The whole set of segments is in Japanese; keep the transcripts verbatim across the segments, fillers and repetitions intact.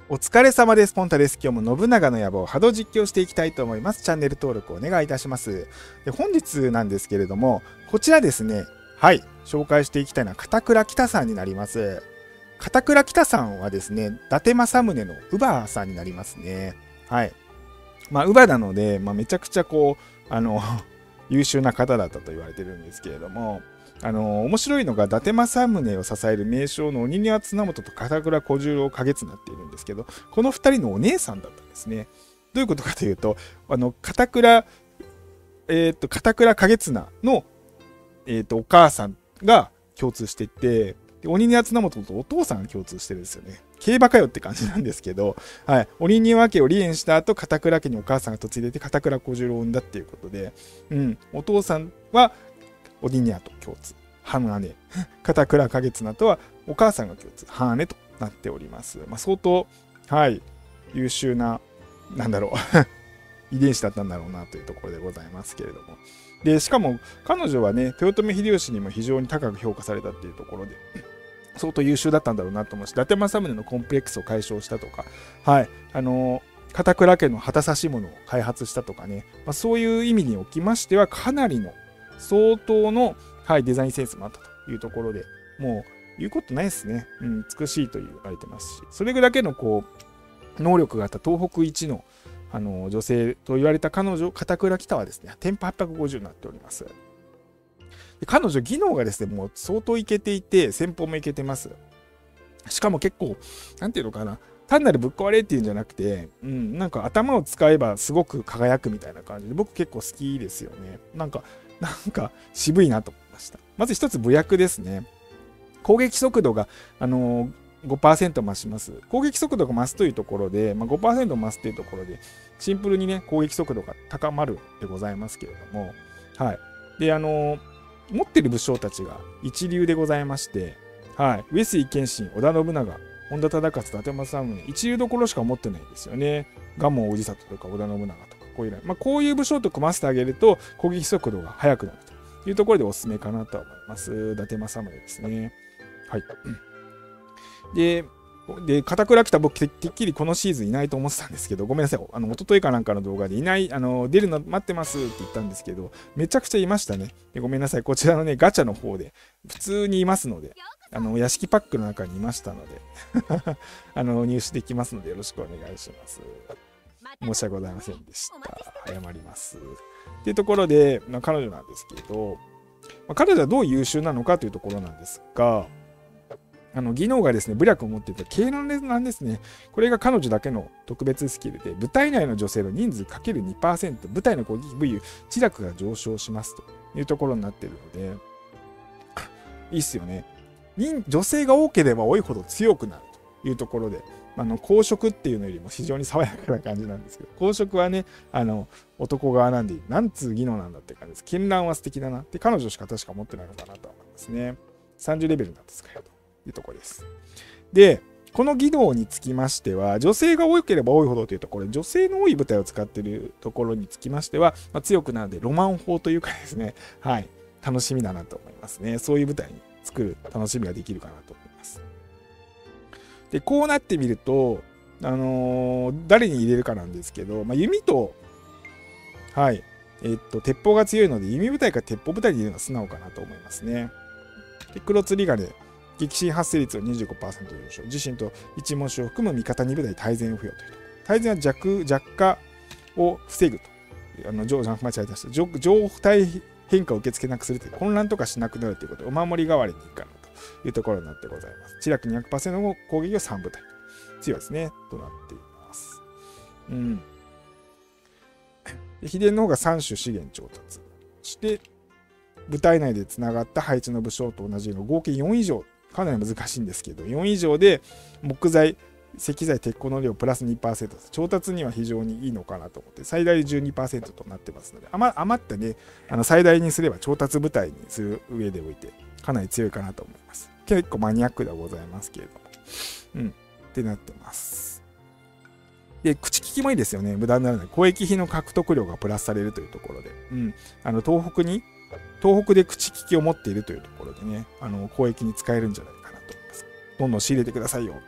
お疲れ様です。ポンタです。今日も信長の野望波動実況していきたいと思います。チャンネル登録お願いいたします。で本日なんですけれども、こちらですね、はい、紹介していきたいのは片倉北さんになります。片倉北さんはですね、伊達政宗の乳母さんになりますね。はい。まあ、乳母なので、まあ、めちゃくちゃこう、あの、優秀な方だったと言われてるんですけれども、あの面白いのが伊達政宗を支える名将の鬼庭綱本と片倉小十郎景綱っているんですけど、このふたりのお姉さんだったんですね。どういうことかというと、あの片倉、えー、と片倉景綱の、えー、とお母さんが共通していて、鬼庭綱本とお父さんが共通してるんですよね。競馬かよって感じなんですけど、はい、鬼庭家を離縁した後、片倉家にお母さんが嫁いでて片倉小十郎を産んだっていうことで、うん、お父さんは鬼庭と共通、半姉、片倉景綱とはお母さんが共通、半姉となっております。まあ、相当、はい、優秀な、なんだろう、遺伝子だったんだろうなというところでございますけれども。で、しかも彼女はね、豊臣秀吉にも非常に高く評価されたっていうところで、相当優秀だったんだろうなと思うし、伊達政宗のコンプレックスを解消したとか、はい、あのー、片倉家の旗指物を開発したとかね、まあ、そういう意味におきましては、かなりの相当の、はい、デザインセンスもあったというところで、もう言うことないですね。うん、美しいと言われてますし、それだけのこう能力があった東北一の、あの女性と言われた彼女、片倉北はですね、テンポはっぴゃくごじゅうになっております。で彼女、技能がですね、もう相当いけていて、戦法もいけてます。しかも結構、なんていうのかな、単なるぶっ壊れっていうんじゃなくて、うん、なんか頭を使えばすごく輝くみたいな感じで、僕結構好きですよね。なんか、なんか渋いなと思いました。まず一つ武略ですね。攻撃速度が、あのー、ごパーセント 増します。攻撃速度が増すというところで、まあ、ごパーセント 増すというところで、シンプルにね、攻撃速度が高まるでございますけれども、はい。で、あのー、持ってる武将たちが一流でございまして、はい。上杉謙信、織田信長、本田忠勝、伊達政宗、一流どころしか持ってないんですよね。蒲生氏里とか織田信長とか。こういう、まあ、こういう武将と組ませてあげると攻撃速度が速くなるというところでおすすめかなと思います。伊達政宗ですね。はい。で、で片倉北、僕てっきりこのシーズンいないと思ってたんですけど、ごめんなさい。あの一昨日かなんかの動画でいない、あの出るの待ってますって言ったんですけど、めちゃくちゃいましたね。でごめんなさい。こちらのね、ガチャの方で普通にいますので、あの屋敷パックの中にいましたのであの入手できますのでよろしくお願いします。申し訳ございませんでした。謝ります。っていうところで、まあ、彼女なんですけど、まあ、彼女はどう優秀なのかというところなんですが、あの技能がですね、武略を持っていて、経論なんですね。これが彼女だけの特別スキルで、部隊内の女性の人数 かけるにパーセント、部隊の攻撃武勇、知略が上昇しますというところになっているので、いいっすよね。女性が多ければ多いほど強くなるというところで、あの公職っていうのよりも非常に爽やかな感じなんですけど、公職はね、あの男側なんで、なんつう技能なんだって感じです。絢爛は素敵だなって、彼女しか確か持ってないのかなと思いますね。さんじゅうレベルなんですかよというところです。で、この技能につきましては、女性が多ければ多いほどというところで、女性の多い部隊を使っているところにつきましては、まあ、強くなるので、ロマン法というかですね、はい、楽しみだなと思いますね。そういう部隊に作る楽しみができるかなと思います。でこうなってみると、あのー、誰に入れるかなんですけど、まあ、弓と、はい、えっと、鉄砲が強いので、弓部隊か鉄砲部隊に入れるのが素直かなと思いますね。で黒釣り金、撃沈発生率を にじゅうごパーセント 上昇、自身と一文字を含む味方に部隊大前を付与というと。大前は弱弱化を防ぐと。あの間違えました。状態変化を受け付けなくするという、混乱とかしなくなるということで、お守り代わりにいいかなというところになってございます。知略 にひゃくパーセント の攻撃をさん部隊。強いですね。となっています。うん。で秘伝の方がさん種資源調達。そして、部隊内でつながった配置の武将と同じの合計よん以上。かなり難しいんですけど、よん以上で木材、石材、鉄鋼の量プラス にパーセント。調達には非常にいいのかなと思って、最大で じゅうにパーセント となってますので、余ったね、あの最大にすれば調達部隊にする上でおいて、かなり強いかなと思います。結構マニアックではございますけれども。うん。ってなってます。で、口利きもいいですよね。無駄にならない。攻撃費の獲得量がプラスされるというところで。うん。あの、東北に、東北で口利きを持っているというところでね、あの、攻撃に使えるんじゃないかなと思います。どんどん仕入れてくださいよっていう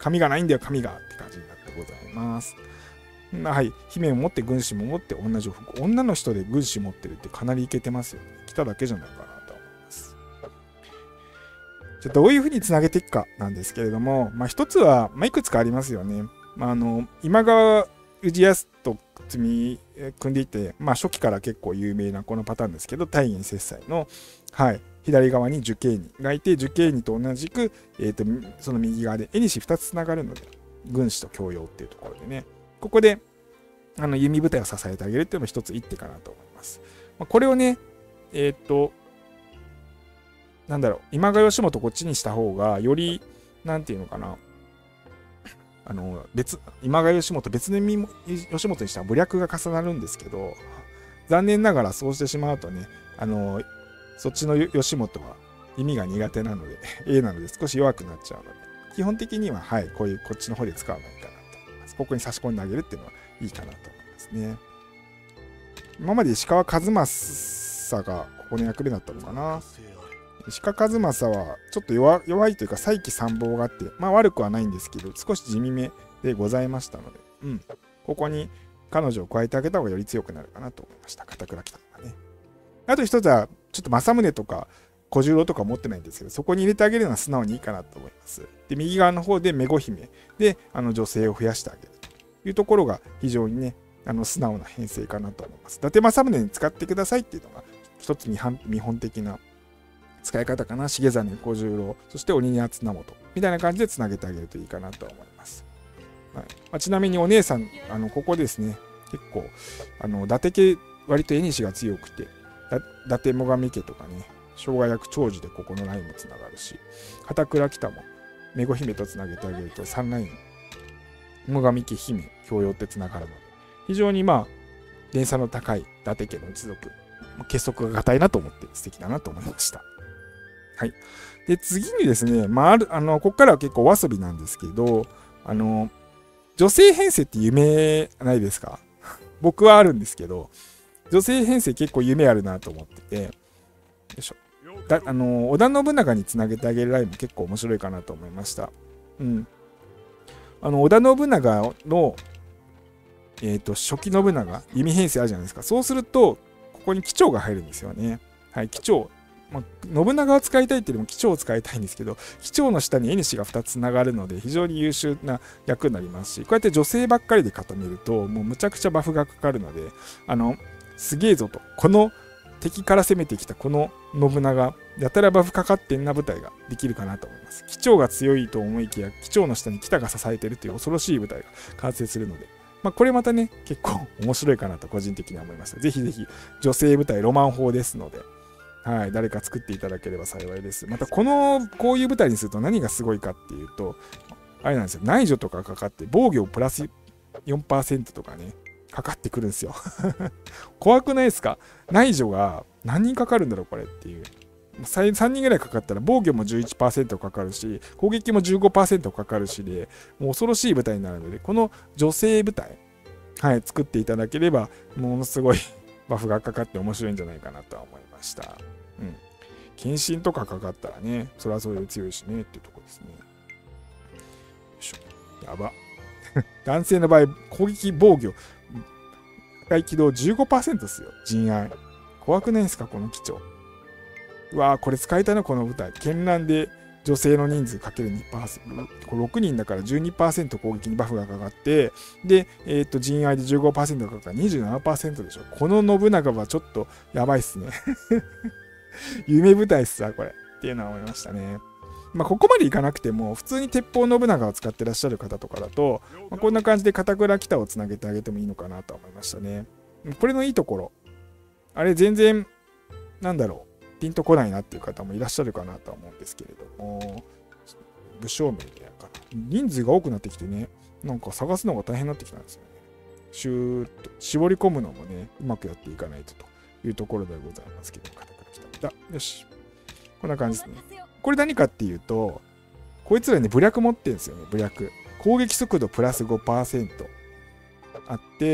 髪がないんだよ、髪がって感じになってございます。はい、姫を持って軍師も持って同じ服。女の人で軍師持ってるってかなりイケてますよね。来ただけじゃないかなと思います。じゃあどういうふうにつなげていくかなんですけれども、まあ、一つは、まあ、いくつかありますよね。まあ、あの今川氏康と積み組んでいて、まあ、初期から結構有名なこのパターンですけど、大元節斎の、はい、左側に受刑人がいて、受刑人と同じく、えー、とその右側で縁ふたつつながるので、軍師と教養っていうところでね、ここであの弓部隊を支えてあげるっていうのも一つ一手かなと思います。まあ、これをね、えっ、ー、と、なんだろう、今川義元こっちにした方が、より、なんていうのかな、あの別今川義元、別の義元にしたら武略が重なるんですけど、残念ながらそうしてしまうとね、あのそっちの義元は弓が苦手なので、A なので少し弱くなっちゃうので、基本的には、はい、こういうこっちの方で使うのがいいかなと思います。ここに差し込んであげるっていうのはいいかなと思いますね。今まで石川数正がここの役目だったのかな。石川数正はちょっと 弱, 弱いというか、才気参謀があって、まあ悪くはないんですけど、少し地味めでございましたので、うん、ここに彼女を加えてあげた方がより強くなるかなと思いました。片倉北がね。あと一つは、ちょっと政宗とか小十郎とか持ってないんですけど、そこに入れてあげるのは素直にいいかなと思います。で、右側の方でめご姫であの女性を増やしてあげるというところが非常にね、あの素直な編成かなと思います。伊達政宗に使ってくださいっていうのが一つ見本的な使い方かな。重実小十郎、そして鬼に綱本みたいな感じでつなげてあげるといいかなと思います。はい、まあ、ちなみにお姉さん、あのここですね、結構あの伊達家割と縁が強くて、伊達最上家とかね、生姜役長寿でここのラインもつながるし、片倉北もめご姫とつなげてあげるとさんライン最上家姫教養ってつながるので、非常にまあ連鎖の高い伊達家の一族、結束が固いなと思って素敵だなと思いました。はい。で、次にですね、まあ、ある、あの、ここからは結構お遊びなんですけど、あの、女性編成って夢ないですか？僕はあるんですけど、女性編成結構夢あるなと思ってて、よいしょ。だあの、織田信長につなげてあげるラインも結構面白いかなと思いました。うん。あの、織田信長の、えっと、初期信長、弓編成あるじゃないですか。そうすると、ここに機長が入るんですよね。はい、機長。まあ、信長を使いたいっていうよりも機長を使いたいんですけど、機長の下に縁がふたつつながるので非常に優秀な役になりますし、こうやって女性ばっかりで固めるともうむちゃくちゃバフがかかるので、あのすげえぞと、この敵から攻めてきたこの信長やたらバフかかってんな部隊ができるかなと思います。機長が強いと思いきや、機長の下に北が支えてるという恐ろしい部隊が完成するので、まあ、これまたね結構面白いかなと個人的には思いました。ぜひぜひ女性部隊ロマン砲ですので、はい、誰か作っていただければ幸いです。またこのこういう舞台にすると何がすごいかっていうと、あれなんですよ、内助とかかかって防御プラス よんパーセント とかねかかってくるんですよ。怖くないですか？内助が何人かかるんだろうこれっていう。さんにんぐらいかかったら防御も じゅういちパーセント かかるし、攻撃も じゅうごパーセント かかるしで、もう恐ろしい舞台になるので、この女性舞台、はい、作っていただければものすごいバフがかかって面白いんじゃないかなとは思いました。うん。献身とかかかったらね、それはそれで強いしねっていうところですね。よいしょ。やば。男性の場合、攻撃防御、破壊起動 じゅうごパーセント ですよ。陣愛。怖くないですか、この機長。うわー、これ使いたいな、この舞台。絢爛で女性の人数かける にパーセント。これろくにんだから じゅうにパーセント 攻撃にバフがかかって、で、えっと、陣愛で じゅうごパーセント かかったら にじゅうななパーセント でしょ。この信長はちょっとやばいっすね。夢舞台っすわ、これ。っていうのは思いましたね。まあ、ここまでいかなくても、普通に鉄砲信長を使ってらっしゃる方とかだと、まあ、こんな感じで片倉北をつなげてあげてもいいのかなと思いましたね。これのいいところ。あれ、全然、なんだろう、ピンとこないなっていう方もいらっしゃるかなとは思うんですけれども、武将名でやかな。人数が多くなってきてね、なんか探すのが大変になってきたんですよね。シューッと絞り込むのもね、うまくやっていかないとというところでございますけど、片倉北。だ、よし。こんな感じですね。これ何かっていうと、こいつらね、武略持ってるんですよね、武略。攻撃速度プラス ごパーセント あって、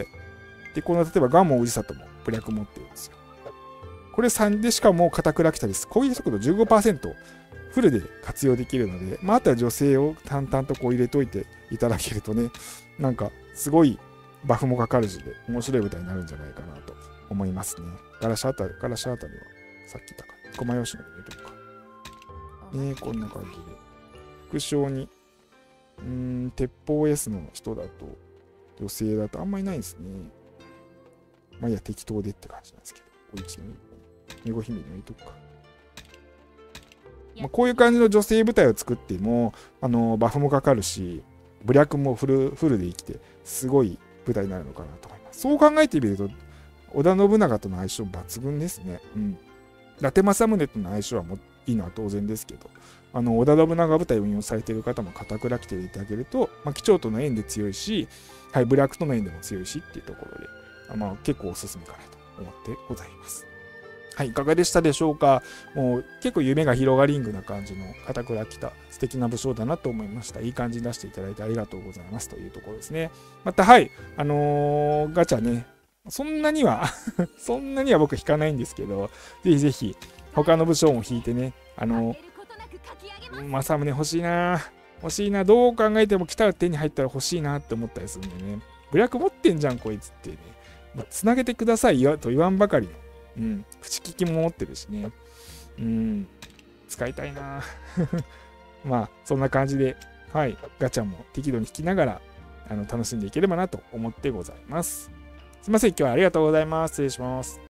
で、この例えば蒲生氏里も武略持ってるんですよ。これさんで、しかも片倉北です。攻撃速度 じゅうごパーセントフルで活用できるので、まあ、あとは女性を淡々とこう入れといていただけるとね、なんかすごいバフもかかるしで面白い舞台になるんじゃないかなと思いますね。ガラシャあたり、ガラシャあたりはさっき言ったか、駒用紙の入れとくか。ね、こんな感じで。副将に、うーん、鉄砲 S の人だと、女性だとあんまりないですね。まあいいや、適当でって感じなんですけど、これいちのにご姫に置いとくか。まあ、こういう感じの女性部隊を作っても、あのバフもかかるし、武略もフルフルで生きて、すごい部隊になるのかなと思います。そう考えてみると、織田信長との相性抜群ですね。うん。伊達政宗との相性はもいいのは当然ですけど、あの織田信長部隊を運用されている方も片倉来ていただけると、まあ、機長との縁で強いし、はい、武略との縁でも強いしっていうところで、あまあ、結構おすすめかなと思ってございます。はい、いかがでしたでしょうか。もう結構夢が広がりんぐな感じの片倉北、素敵な武将だなと思いました。いい感じに出していただいてありがとうございますというところですね。また、はい、あのー、ガチャね、そんなにはそんなには僕引かないんですけど、ぜひぜひ他の武将も引いてね、あのー、政宗欲しいな、欲しいな、どう考えても来たら手に入ったら欲しいなって思ったりするんでね、武略持ってんじゃんこいつってね、まあ、つなげてくださいよと言わんばかりの。うん、口利きも持ってるしね。うん、使いたいな。まあ、そんな感じで、はい、ガチャも適度に引きながら、あの楽しんでいければなと思ってございます。すいません、今日はありがとうございます。失礼します。